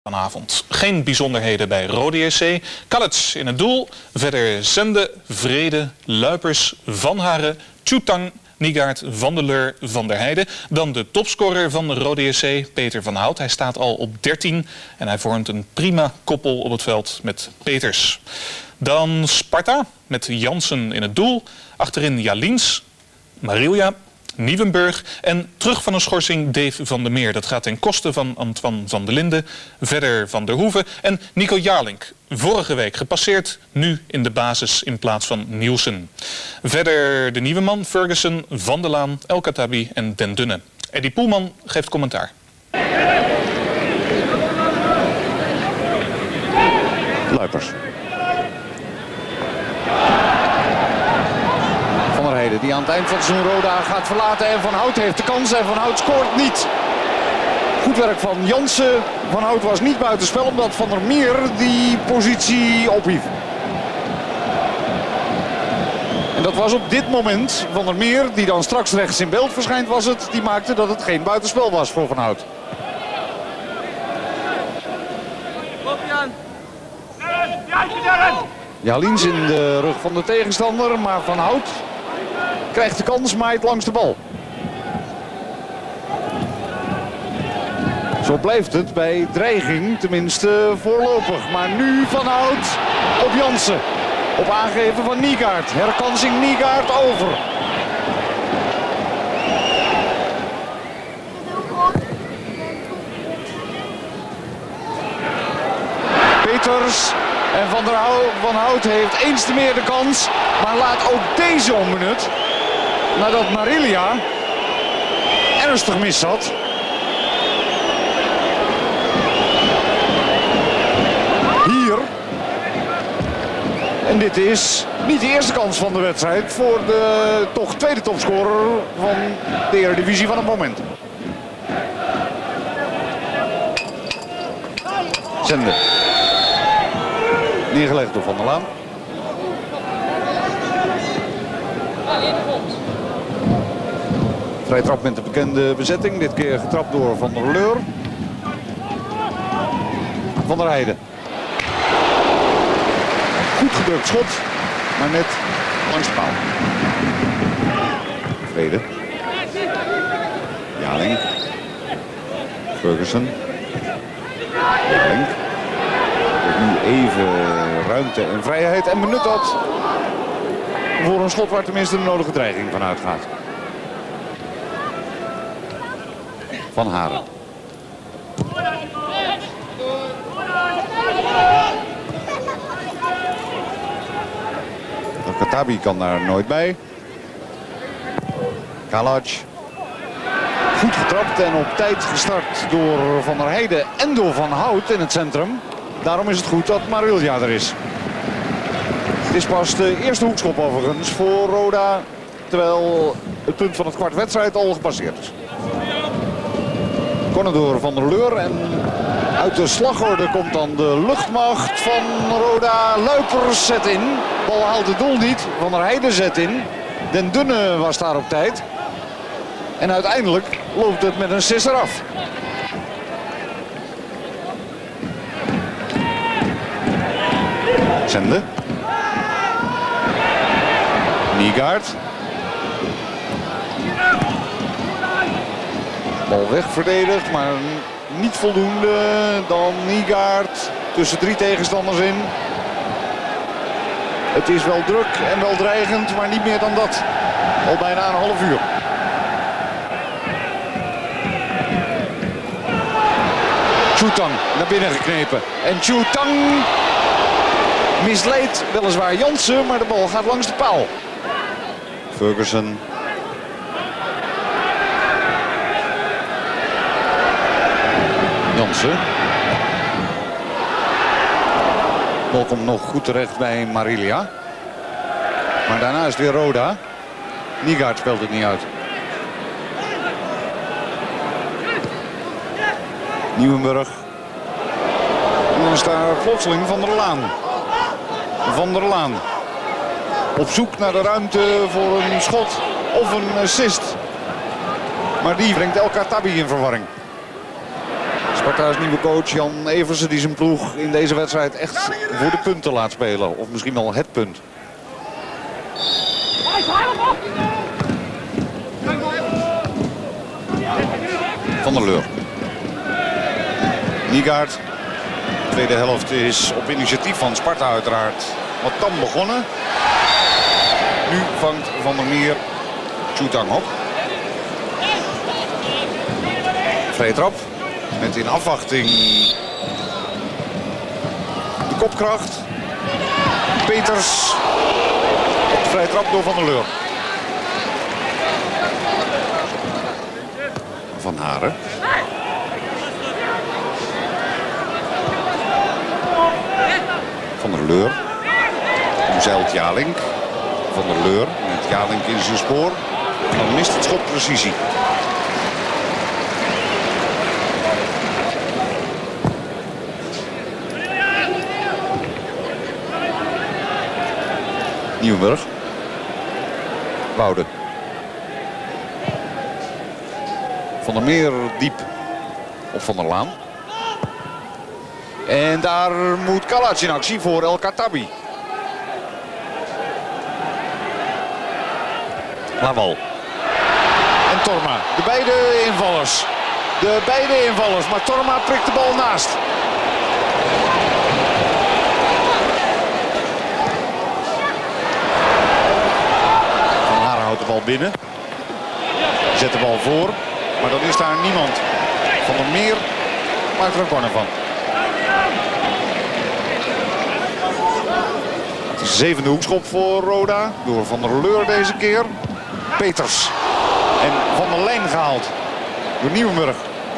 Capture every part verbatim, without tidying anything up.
Vanavond geen bijzonderheden bij Rode J C. Kalets in het doel. Verder Zende, Vrede, Luipers, Van Haren, Tjoetang, Niegaard, Van der Leur, Van der Heijden. Dan de topscorer van Rode J C, Peter van Hout. Hij staat al op dertien en hij vormt een prima koppel op het veld met Peters. Dan Sparta met Jansen in het doel. Achterin Jalins, Marilja, Nieuwenburg en terug van een schorsing Dave van der Meer. Dat gaat ten koste van Antoine van der Linden, verder Van der Hoeven en Nico Jaarlink. Vorige week gepasseerd, nu in de basis in plaats van Nielsen. Verder de nieuwe man Ferguson, Van der Laan, El Khattabi en Den Dunne. Eddie Poelman geeft commentaar. Luipers. Die aan het eind van zijn Roda gaat verlaten en Van Hout heeft de kans en Van Hout scoort niet. Goed werk van Jansen. Van Hout was niet buitenspel omdat Van der Meer die positie ophief. En dat was op dit moment Van der Meer, die dan straks rechts in beeld verschijnt, was het. Die maakte dat het geen buitenspel was voor Van Hout. Jalins in de rug van de tegenstander, maar Van Hout krijgt de kans, maait langs de bal. Zo blijft het bij dreiging, tenminste voorlopig. Maar nu Van Hout op Jansen. Op aangeven van Niegaard. Herkansing Niegaard over. Peters en Van der Hout, Van Hout heeft eens te meer de kans. Maar laat ook deze onbenut. Nadat Marilja ernstig mis zat. Hier. En dit is niet de eerste kans van de wedstrijd voor de toch tweede topscorer van de Eredivisie van het moment. Zende. Neergelegd door Van der Laan. Vrij trap met de bekende bezetting. Dit keer getrapt door Van der Leur. Van der Heijden. Goed gedrukt schot. Maar net langs de paal. Vrede. Jaarlink. Ferguson. Jaarlink. Nu even ruimte en vrijheid. En benut dat voor een schot waar tenminste de nodige dreiging van uitgaat. Van Haren. El Khattabi kan daar nooit bij. Kalac. Goed getrapt en op tijd gestart door Van der Heijden en door Van Hout in het centrum. Daarom is het goed dat Marilja er is. Het is pas de eerste hoekschop overigens voor Roda. Terwijl het punt van het kwart wedstrijd al gepasseerd is. Corner door Van der Leur en uit de slagorde komt dan de luchtmacht van Roda. Luipers zet in. Bal haalt het doel niet. Van der Heijden zet in. Den Dunne was daar op tijd. En uiteindelijk loopt het met een sisser af. Zende. Niegaard. Bal weg verdedigd, maar niet voldoende. Dan Niegaard tussen drie tegenstanders in. Het is wel druk en wel dreigend, maar niet meer dan dat. Al bijna een half uur. Tjoetang naar binnen geknepen. En Tjoetang misleidt weliswaar Jansen, maar de bal gaat langs de paal. Ferguson. Jansen. De bal komt nog goed terecht bij Marilja. Maar daarna is het weer Roda. Niegaard speelt het niet uit. Nieuwenburg. En dan is daar plotseling Van der Laan. Van der Laan. Op zoek naar de ruimte voor een schot of een assist. Maar die brengt El Khattabi in verwarring. Sparta's nieuwe coach Jan Eversen die zijn ploeg in deze wedstrijd echt voor de punten laat spelen. Of misschien wel het punt. Van der Leur. Nygaard. De tweede helft is op initiatief van Sparta uiteraard wat tam begonnen. Nu vangt Van der Meer Chutang op. Vrije trap. Met in afwachting de kopkracht. Peters op de vrije trap door Van der Leur. Van Haren. Van der Leur. Omzeilt Jalink. Van der Leur met Jalink in zijn spoor. Dan mist het schot precisie. Nieuwenburg. Woude. Van der Meer diep op Van der Laan. En daar moet Kalac in actie voor El Khattabi. Lawal. En Torma. De beide invallers. De beide invallers. Maar Torma prikt de bal naast. Van Haren houdt de bal binnen. Zet de bal voor. Maar dan is daar niemand. Van der Meer maakt er een corner van. Het is de zevende hoekschop voor Roda. Door Van der Leur deze keer. Peters. En van de lijn gehaald. Door Nieuwenburg.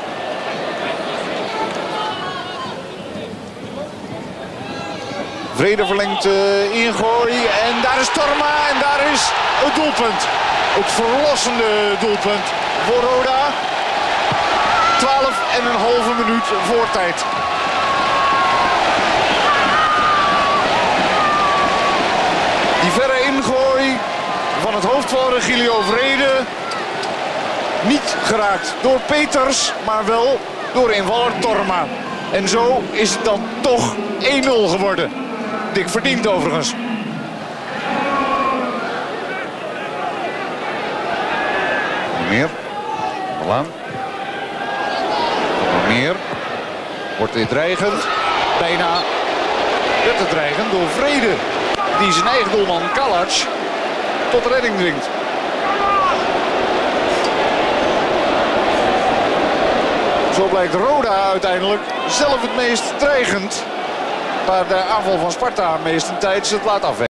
Vrede verlengt uh, ingooi. En daar is Torma. En daar is het doelpunt. Het verlossende doelpunt voor Roda. twaalf en een halve minuut voor tijd. Die verre ingooi van het hoofd van Regilio Vrede. Niet geraakt door Peters, maar wel door invaller Torma. En zo is het dan toch één nul geworden. Dik verdiend overigens. Meer. Laan. Meer. Wordt dit dreigend. Bijna werd het dreigend door Vrede. Die zijn eigen doelman Kalac tot redding dringt. Zo blijkt Roda uiteindelijk zelf het meest dreigend. Waar de aanval van Sparta meestentijds het laat afweten.